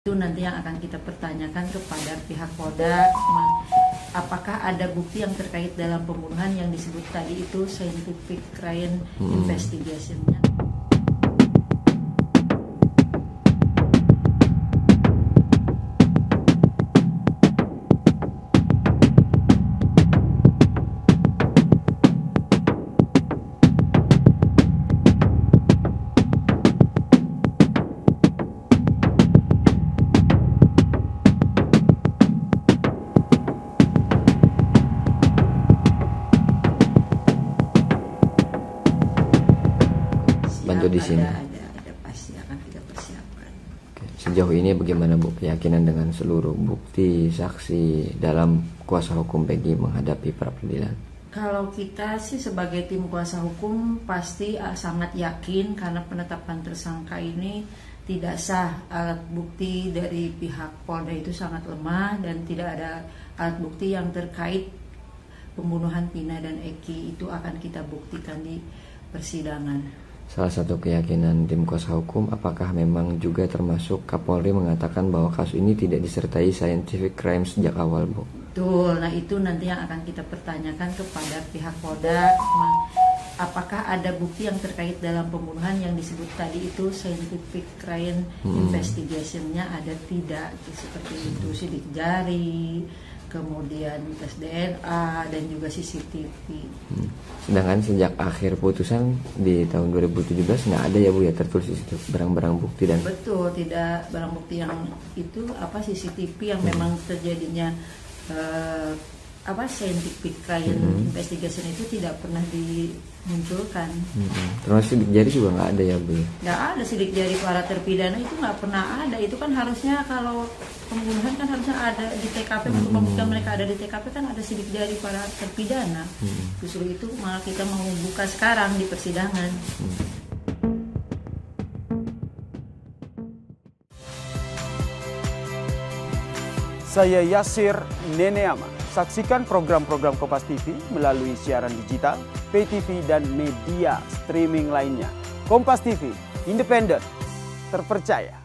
Itu nanti yang akan kita pertanyakan kepada pihak Polda, apakah ada bukti yang terkait dalam pembunuhan yang disebut tadi itu scientific crime investigation-nya. Bantu di sini. Ada pasti akan kita persiapkan. Oke. Sejauh ini bagaimana Bu keyakinan dengan seluruh bukti saksi dalam kuasa hukum Peggy menghadapi pra peradilan? Kalau kita sih sebagai tim kuasa hukum pasti sangat yakin karena penetapan tersangka ini tidak sah. Alat bukti dari pihak Polda itu sangat lemah dan tidak ada alat bukti yang terkait pembunuhan Vina dan Eki. Itu akan kita buktikan di persidangan. Salah satu keyakinan tim kuasa hukum, apakah memang juga termasuk Kapolri mengatakan bahwa kasus ini tidak disertai scientific crime sejak awal, Bu? Betul, nah itu nanti yang akan kita pertanyakan kepada pihak Polda, apakah ada bukti yang terkait dalam pembunuhan yang disebut tadi itu scientific crime investigation-nya ada tidak, seperti itu sidik jari, kemudian tes DNA dan juga CCTV. Sedangkan sejak akhir putusan di tahun 2017 nggak ada ya Bu ya tertulis itu barang-barang bukti dan betul, tidak barang bukti yang itu CCTV yang memang terjadinya scientific crime investigation itu tidak pernah dimunculkan. Terus sidik jari juga nggak ada ya Bu? Nggak ada sidik jari para terpidana, itu nggak pernah ada. Itu kan harusnya kalau pembunuhan kan harusnya ada di TKP, untuk membuktikan mereka ada di TKP kan ada sidik jari para terpidana. Justru itu malah kita mau buka sekarang di persidangan. Saya Yasir Neneama. Saksikan program-program Kompas TV melalui siaran digital, pay TV, dan media streaming lainnya. Kompas TV, independen, terpercaya.